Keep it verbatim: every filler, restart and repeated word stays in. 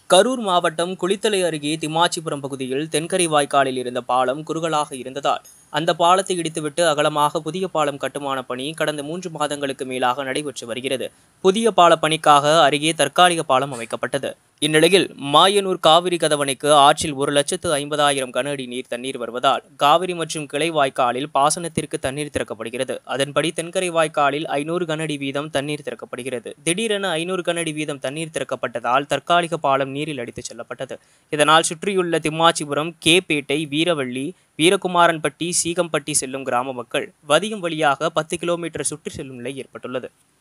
கரூர் மாவட்டம் குளித்தலை அருகே திம்மாச்சிபுரம் பகுதியில் தென்கரை வாய்க்காலில் இருந்த பாலம் குறுகலாக இருந்ததால் அந்த பாலத்தை இடித்துவிட்டு அகலமாக புதிய பாலம் கட்டுமான பணி கடந்த மூன்று மாதங்களுக்கு மேலாக நடைபெற்று வருகிறது. புதிய பால பணிக்காக அருகே தற்காலிக பாலம் அமைக்கப்பட்டது. இந்நிலையில் மாயனூர் காவிரி கதவணைக்கு ஆற்றில் ஒரு லட்சத்து ஐம்பதாயிரம் கன அடி நீர் தண்ணீர் வருவதால் காவிரி மற்றும் கிளை வாய்க்காலில் பாசனத்திற்கு தண்ணீர் திறக்கப்படுகிறது. அதன்படி தென்கரை வாய்க்காலில் ஐநூறு கன அடி வீதம் தண்ணீர் திறக்கப்படுகிறது. திடீரென ஐநூறு கன அடி வீதம் தண்ணீர் திறக்கப்பட்டதால் தற்காலிக பாலம் நீரில் அடித்துச் செல்லப்பட்டது. இதனால் சுற்றியுள்ள திம்மாச்சிபுரம், கேபேட்டை, வீரவள்ளி, வீரகுமாரன்பட்டி, சீகம்பட்டி செல்லும் கிராம மக்கள் வதியும் வழியாக பத்து கிலோமீட்டர் சுற்றி செல்லும் நிலை ஏற்பட்டுள்ளது.